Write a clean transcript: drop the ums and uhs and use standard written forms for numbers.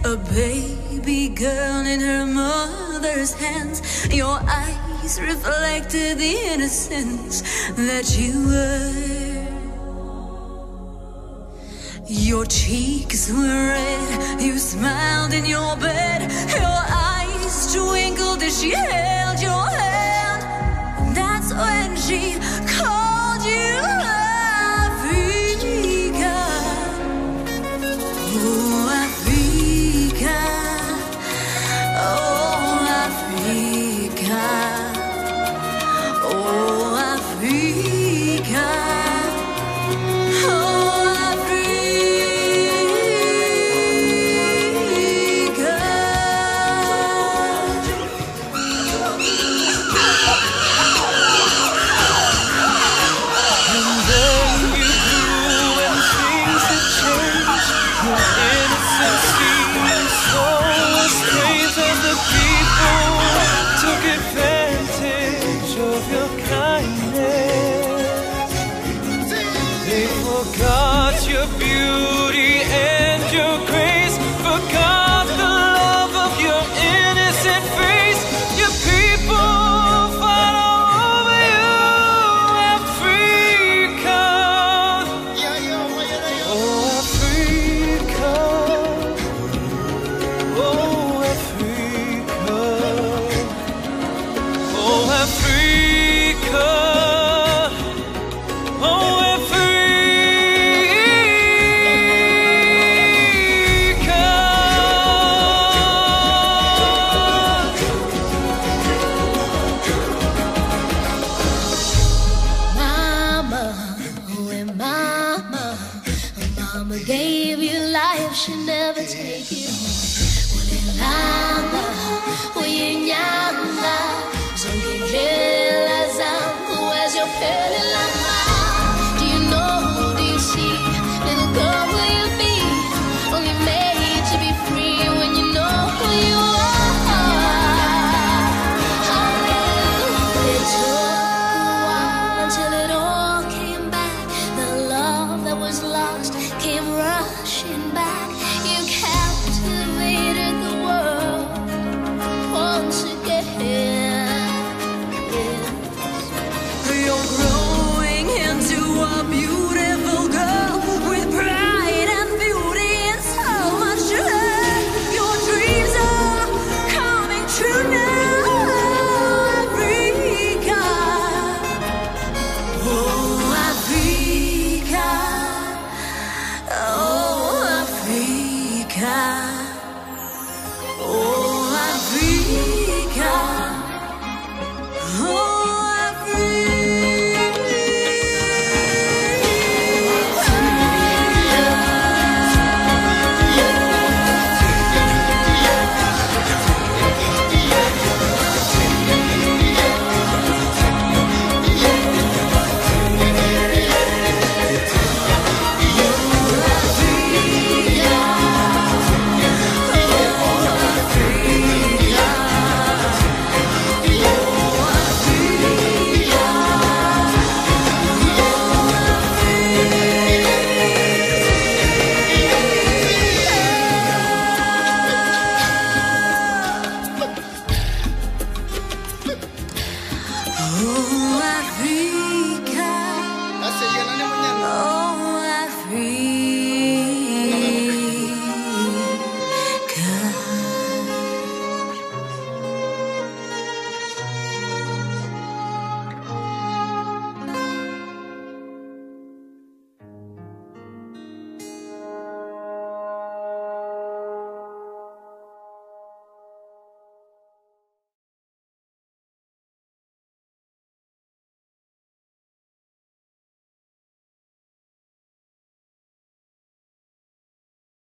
a baby girl in her mother's hands. Your eyes reflected the innocence that you were. Your cheeks were red, you smiled in your bed. Your eyes twinkled as she held your hand. That's when she called you Africa. Oh, Africa. Oh, Africa. Oh, Africa. Forgot your beauty and your grace, forgot the love of your innocent face. Your people fought all over you, Africa. Oh, Africa. Oh, Africa. Oh, Africa. Mama gave you life, she never take it home. Ulilamba, uyinyama, zongindlela zangu as your pale lama. Do you know, do you see, little girl, will you be only made to be free when you know who you are? It took a while until it all came back. The love that was lost came rushing back. You captivated the world once again. You're growing into a beautiful girl with pride and beauty and so much love. Your dreams are coming true now, Africa. Oh, Africa. Oh, Africa. Oh, Africa. Oh, oh, Africa. Oh,